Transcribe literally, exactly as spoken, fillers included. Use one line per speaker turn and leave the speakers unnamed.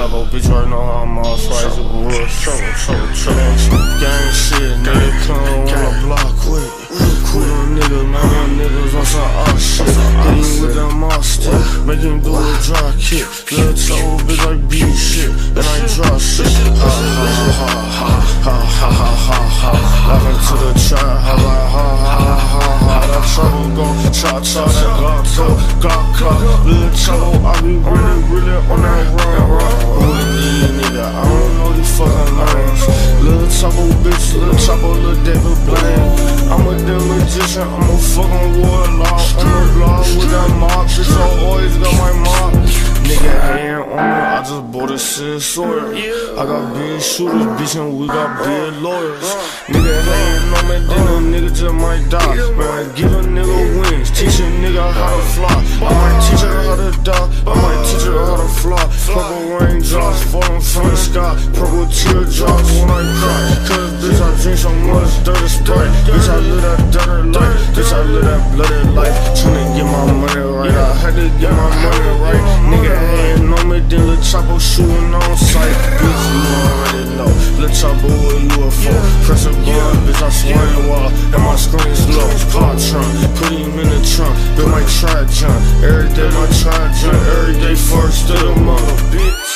Chxpo, bitch, right now I'm all right. Trouble, trouble, trouble, trouble. Gang shit, nigga, come on the block quick. Cool niggas, man, my niggas on some odd shit. Hitting with that moss stick, make him do a dry kick. Little Chxpo, bitch, like beat shit, and I drop shit. Ha ha ha ha ha ha ha ha ha. Laughing to the trap, ha ha ha ha ha ha. That Chxpo gon' cha cha, that Glock toe, Glock Glock. Little Chxpo, I be really, really on that run, run. Who is these nigga? I don't know these fucking names. Little Chxpo, bitch, little Chxpo, little David Blaine. I'm a damn magician, I'm a fucking warlock. On the block with that mob, bitch, I always got my mob. Nigga hating on me, I just bought a shit Sawyer. I got big shooters, bitch, and we got big lawyers. Nigga hating on me, then a nigga just might die. Man, give a nigga wings, teach a nigga how to fly. I might teach her how to die, I might teach her how to fly. Purple raindrops falling from the sky, purple teardrops when I cry. Cause bitch, I drink so much dirty Sprite. Bitch, I live that dirty life, bitch, I live that bloody life. Tryna get my money right, I had to get my money right. Nigga hating on me, then Lil Chxpo shooting on sight. Bitch, you already know, Lil Chxpo a U F O. Press a button, bitch, I swing the wall, and my screen's low. Car trunk, put him in the trunk, build my try jump. Every day my try jump, every day first to the mother, bitch.